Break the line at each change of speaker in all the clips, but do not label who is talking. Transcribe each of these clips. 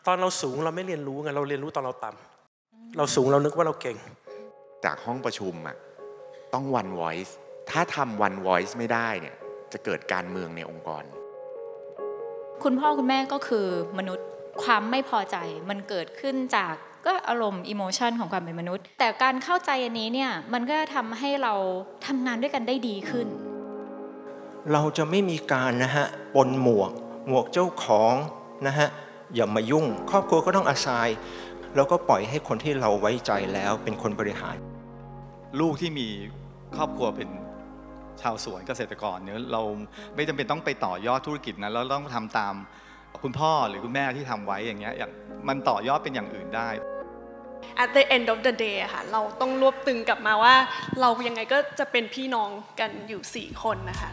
ตอนเราสูงเราไม่เรียนรู้ไงเราเรียนรู้ตอนเราต่ำเราสูงเรานึกว่าเราเก่ง
จากห้องประชุมอ่ะต้อง one voice ถ้าทำ one voice ไม่ได้เนี่ยจะเกิดการเมืองในองค์กร
คุณพ่อคุณแม่ก็คือมนุษย์ความไม่พอใจมันเกิดขึ้นจากก็อารมณ์อิโมชันของความเป็นมนุษย์แต่การเข้าใจอันนี้เนี่ยมันก็ทำให้เราทำงานด้วยกันได้ดีขึ้น
เราจะไม่มีการนะฮะปนหมวกเจ้าของนะฮะอย่ามายุ่งครอบครัวก็ต้องอาศัยแล้วก็ปล่อยให้คนที่เราไว้ใจแล้วเป็นคนบริหาร
ลูกที่มีครอบครัวเป็นชาวสวนเกษตรกรเนี่ยเราไม่จำเป็นต้องไปต่อยอดธุรกิจนะแล้วต้องทำตามคุณพ่อหรือคุณแม่ที่ทำไว้อย่างเงี้ยมันต่อยอดเป็นอย่างอื่นได้
At the end of the day ค่ะเราต้องรวบตึงกลับมาว่าเรายังไงก็จะเป็นพี่น้องกันอยู่4คนนะคะ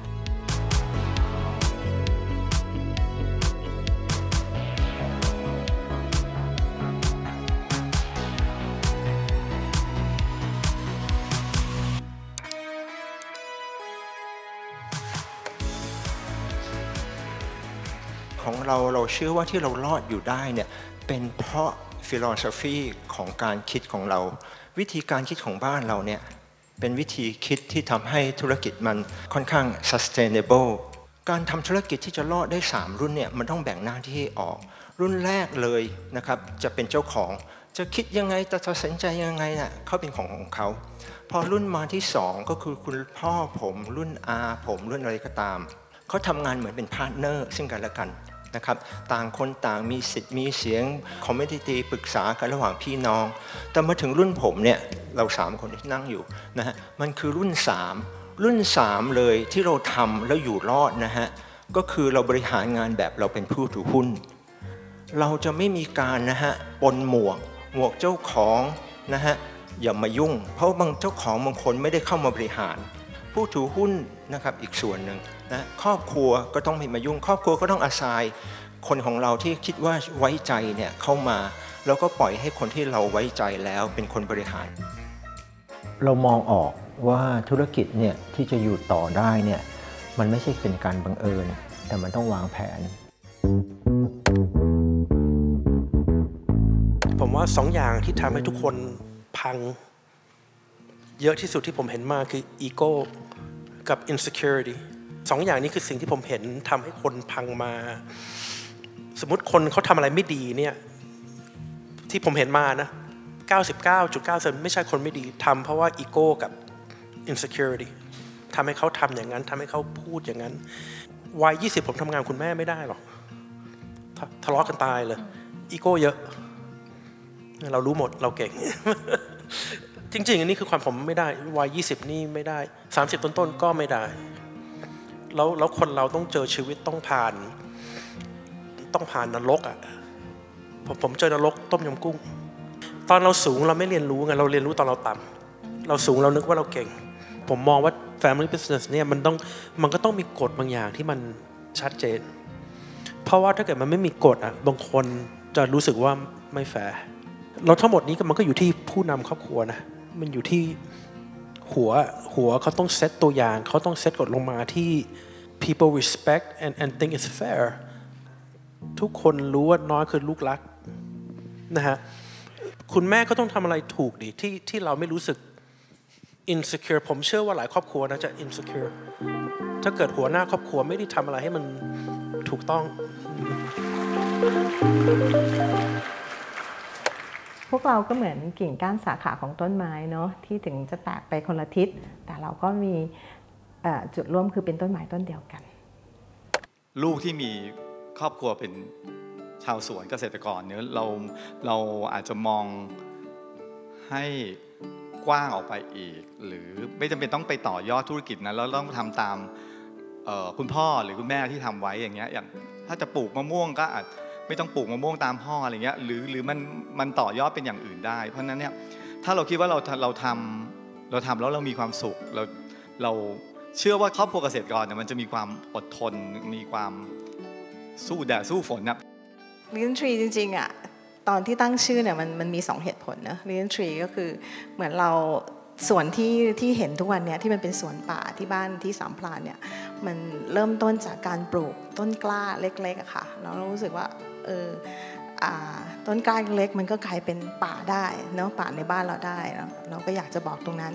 ของเราเชื่อว่าที่เรารอดอยู่ได้เนี่ยเป็นเพราะฟิโลโซฟีของการคิดของเราวิธีการคิดของบ้านเราเนี่ยเป็นวิธีคิดที่ทำให้ธุรกิจมันค่อนข้าง sustainable การทำธุรกิจที่จะรอดได้3รุ่นเนี่ยมันต้องแบ่งหน้าที่ออกรุ่นแรกเลยนะครับจะเป็นเจ้าของจะคิดยังไงจะตัดสินใจยังไงน่ะเขาเป็นของเขาพอรุ่นมาที่2ก็คือคุณพ่อผมรุ่นอาผมรุ่นอะไรก็ตามเขาทำงานเหมือนเป็นพาร์ทเนอร์ซึ่งกันและกันนะครับต่างคนต่างมีสิทธิ์มีเสียงคอมมิชชั่นปรึกษากันระหว่างพี่น้องแต่มาถึงรุ่นผมเนี่ยเรา3คนที่นั่งอยู่นะฮะมันคือรุ่น3เลยที่เราทำแล้วอยู่รอดนะฮะก็คือเราบริหารงานแบบเราเป็นผู้ถือหุ้นเราจะไม่มีการนะฮะปนหมวกเจ้าของนะฮะอย่ามายุ่งเพราะบางเจ้าของบางคนไม่ได้เข้ามาบริหารผู้ถือหุ้นนะครับอีกส่วนหนึ่งนะครอบครัวก็ต้องไม่มายุ่งครอบครัวก็ต้องอาศัยคนของเราที่คิดว่าไว้ใจเนี่ยเข้ามาแล้วก็ปล่อยให้คนที่เราไว้ใจแล้วเป็นคนบริหารเรามองออกว่าธุรกิจเนี่ยที่จะอยู่ต่อได้เนี่ยมันไม่ใช่เป็นการบังเอิญแต่มันต้องวางแผน
ผมว่า2อย่างที่ทำให้ทุกคนพังเยอะที่สุดที่ผมเห็นมาคืออีโก้กับ insecurity 2อย่างนี้คือสิ่งที่ผมเห็นทำให้คนพังมาสมมติคนเขาทำอะไรไม่ดีเนี่ยที่ผมเห็นมานะ 99.9% ไม่ใช่คนไม่ดีทำเพราะว่าอีโก้กับ insecurity ทำให้เขาทำอย่างนั้นทำให้เขาพูดอย่างนั้นวัย20ผมทำงานคุณแม่ไม่ได้หรอกทะเลาะกันตายเลยอีโก้เยอะเรารู้หมดเราเก่ง จริงๆอันนี้คือความผมไม่ได้วัย20นี่ไม่ได้30ต้นๆก็ไม่ได้แล้วคนเราต้องเจอชีวิตต้องผ่านนรกอ่ะผมเจอนรกต้มยำกุ้งตอนเราสูงเราไม่เรียนรู้ไงเราเรียนรู้ตอนเราต่ำเราสูงเรานึกว่าเราเก่งผมมองว่า family business เนี่ยมันก็ต้องมีกฎบางอย่างที่มันชัดเจนเพราะว่าถ้าเกิดมันไม่มีกฎอ่ะบางคนจะรู้สึกว่าไม่แฟร์เราทั้งหมดนี้มันก็อยู่ที่ผู้นำครอบครัวนะมันอยู่ที่หัวเขาต้องเซตตัวอย่างเขาต้องเซตกฎลงมาที่ people respect and think it's fair ทุกคนรู้ว่าน้อยคือลูกรักนะฮะคุณแม่ก็ต้องทำอะไรถูกดิที่เราไม่รู้สึก insecure ผมเชื่อว่าหลายครอบครัวนะจะ insecure ถ้าเกิดหัวหน้าครอบครัวไม่ได้ทำอะไรให้มันถูกต้อง
พวกเราก็เหมือนกิ่งก้านสาขาของต้นไม้เนาะที่ถึงจะแตกไปคนละทิศแต่เราก็มีจุดร่วมคือเป็นต้นไม้ต้นเดียวกัน
ลูกที่มีครอบครัวเป็นชาวสวนเกษตรกรเนี่ยเราอาจจะมองให้กว้างออกไปอีกหรือไม่จำเป็นต้องไปต่อยอดธุรกิจนะแล้วต้องทำตามคุณพ่อหรือคุณแม่ที่ทำไว้อย่างเงี้ยอย่างถ้าจะปลูกมะม่วงก็อาจไม่ต้องปลูกมะม่วงตามพ่ออะไรเงี้ยหรือมันต่อยอดเป็นอย่างอื่นได้เพราะฉะนั้นเนี่ยถ้าเราคิดว่าเราทำแล้วเรามีความสุขเราเชื่อว่าครอบครัวเกษตรกรเนี่ยมันจะมีความอดทนมีความสู้แดดสู้ฝนนะ
Lean Tree จริงๆอ่ะตอนที่ตั้งชื่อเนี่ยมันมี2เหตุผลนะ Lean Tree ก็คือเหมือนเราสวนที่เห็นทุกวันเนี่ยที่มันเป็นสวนป่าที่บ้านที่สามพรานเนี่ยมันเริ่มต้นจากการปลูกต้นกล้าเล็กๆอะค่ะแล้วเรารู้สึกว่าต้นกล้าเล็กมันก็กลายเป็นป่าได้เนาะป่าในบ้านเราได้เราก็อยากจะบอกตรงนั้น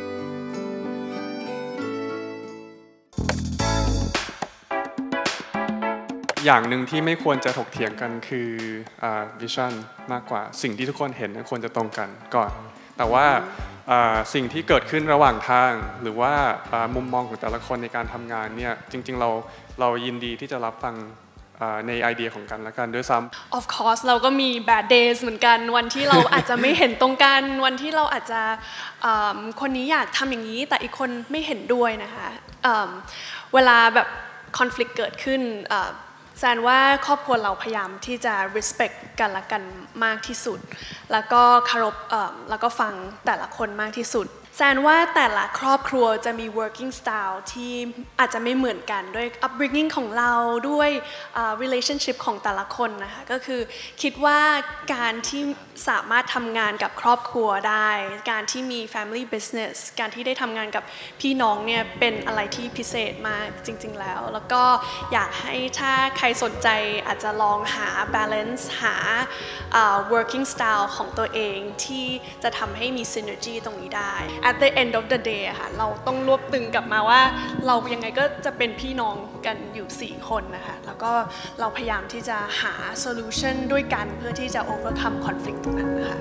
อย่างหนึ่งที่ไม่ควรจะถกเถียงกันคือวิชั่นมากกว่าสิ่งที่ทุกคนเห็นควรจะตรงกันก่อนแต่ว่าสิ่งที่เกิดขึ้นระหว่างทางหรือว่ามุมมองของแต่ละคนในการทำงานเนี่ยจริงๆเรายินดีที่จะรับฟังในไอเดียของกันและกันด้วยซ้ำ
Of course เราก็มี bad days เหมือนกันวันที่เราอาจจะไม่เห็นตรงกันวันที่เราอาจจะคนนี้อยากทำอย่างนี้แต่อีกคนไม่เห็นด้วยนะคะเวลาแบบ conflict เกิดขึ้นแสดงว่าครอบครัวเราพยายามที่จะ respect กันและกันมากที่สุดแล้วก็เคารพแล้วก็ฟังแต่ละคนมากที่สุดแสดงว่าแต่ละครอบครัวจะมี working style ที่อาจจะไม่เหมือนกันด้วย upbringing ของเราด้วย relationship ของแต่ละคนนะคะก็คือคิดว่าการที่สามารถทำงานกับครอบครัวได้การที่มี family business การที่ได้ทำงานกับพี่น้องเนี่ยเป็นอะไรที่พิเศษมากจริงๆแล้วก็อยากให้ถ้าใครสนใจอาจจะลองหา balance หา working style ของตัวเองที่จะทำให้มี synergy ตรงนี้ได้At the end of the day ค่ะเราต้องรวบตึงกลับมาว่าเรายังไงก็จะเป็นพี่น้องกันอยู่4คนนะคะแล้วก็เราพยายามที่จะหา solution ด้วยกันเพื่อที่จะ overcome conflict ตรงนั้นนะคะ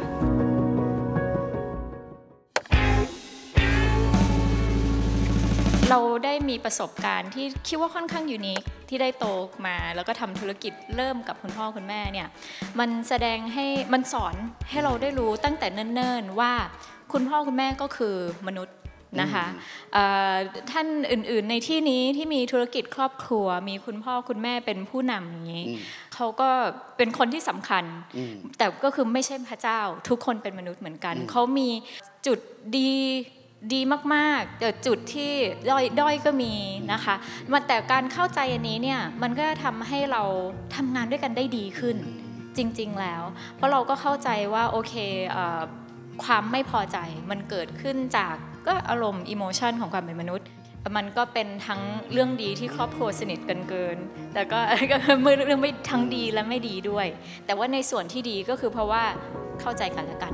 เราได้มีประสบการณ์ที่คิดว่าค่อนข้างยูนิคที่ได้โตมาแล้วก็ทำธุรกิจเริ่มกับคุณพ่อคุณแม่เนี่ยมันแสดงให้มันสอนให้เราได้รู้ตั้งแต่เนิ่นๆว่าคุณพ่อคุณแม่ก็คือมนุษย์นะคะท่านอื่นๆในที่นี้ที่มีธุรกิจครอบครัวมีคุณพ่อคุณแม่เป็นผู้นำอย่างนี้เขาก็เป็นคนที่สำคัญแต่ก็คือไม่ใช่พระเจ้าทุกคนเป็นมนุษย์เหมือนกันเขามีจุดดีมากๆแต่จุดที่ด้อยก็มีนะคะแต่การเข้าใจอันนี้เนี่ยมันก็ทำให้เราทำงานด้วยกันได้ดีขึ้นจริงๆแล้วเพราะเราก็เข้าใจว่าโอเคความไม่พอใจมันเกิดขึ้นจากก็อารมณ์อิโมชันของความเป็นมนุษย์มันก็เป็นทั้งเรื่องดีที่ครอบครัวสนิทกันเกินแต่ก็เรื่องไม่ทั้งดีและไม่ดีด้วยแต่ว่าในส่วนที่ดีก็คือเพราะว่าเข้าใจกันและกัน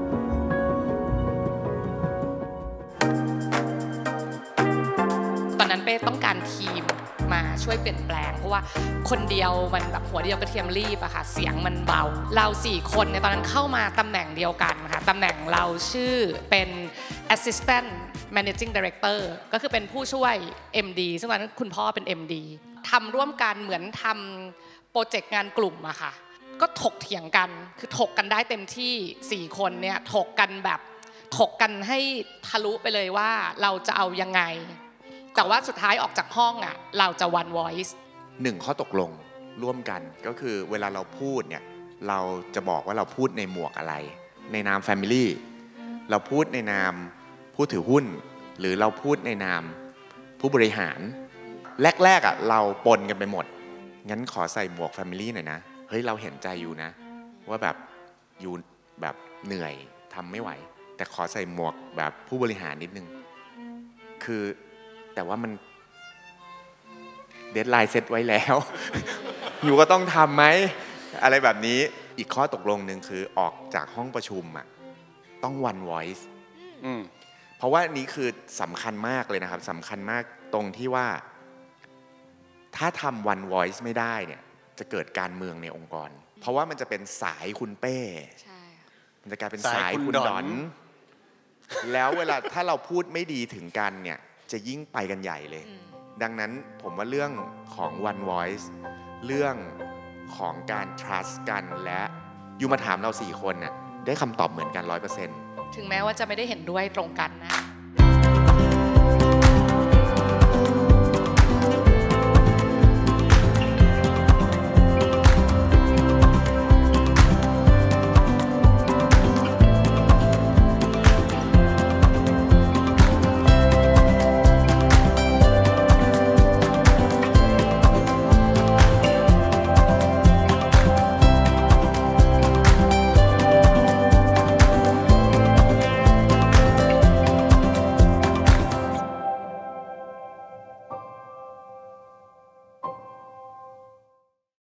ตอนนั้นเป้ต้องการทีมมาช่วยเปลี่ยนแปลงเพราะว่าคนเดียวมันแบบหัวเดียวกระเทียมรีบอะค่ะเสียงมันเบาเรา4คนเนี่ยตอนนั้นเข้ามาตำแหน่งเดียวกันค่ะตำแหน่งเราชื่อเป็น assistant managing director ก็คือเป็นผู้ช่วย MD ซึ่งตอนนั้นคุณพ่อเป็น MD ทำร่วมกันเหมือนทำโปรเจกต์งานกลุ่มอะค่ะก็ถกเถียงกันคือถกกันได้เต็มที่4คนเนี่ยถกกันให้ทะลุไปเลยว่าเราจะเอายังไงแต่ว่าสุดท้ายออกจากห้องอ่ะเราจะ one voice
1 ข้อตกลงร่วมกันก็คือเวลาเราพูดเนี่ยเราจะบอกว่าเราพูดในหมวกอะไรในนาม Family เราพูดในนามผู้ถือหุ้นหรือเราพูดในนามผู้บริหารแรกๆอ่ะเราปนกันไปหมดงั้นขอใส่หมวก Family หน่อยนะเฮ้ยเราเห็นใจอยู่นะว่าแบบอยู่แบบเหนื่อยทำไม่ไหวแต่ขอใส่หมวกแบบผู้บริหารนิดนึงคือแต่ว่ามันเดดไลน์เซตไว้แล้ว อยู่ก็ต้องทำไหมอะไรแบบนี้อีกข้อตกลงหนึ่งคือออกจากห้องประชุมอ่ะต้อง one voice เพราะว่านี้คือสำคัญมากเลยนะครับสำคัญมากตรงที่ว่าถ้าทำ one voice ไม่ได้เนี่ยจะเกิดการเมืองในองค์กรเพราะว่ามันจะเป็นสายคุณเป้มันจะกลายเป็นสายคุณดอนแล้วเวลาถ้าเราพูดไม่ดีถึงกันเนี่ยจะยิ่งไปกันใหญ่เลยดังนั้นผมว่าเรื่องของ one voice เรื่องของการ trust กันและยูมาถามเรา4คนน่ะได้คำตอบเหมือนกัน 100%
ถึงแม้ว่าจะไม่ได้เห็นด้วยตรงกันนะ